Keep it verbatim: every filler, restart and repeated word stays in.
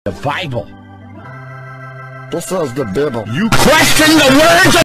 The Bible. This is the Bible. You question the words of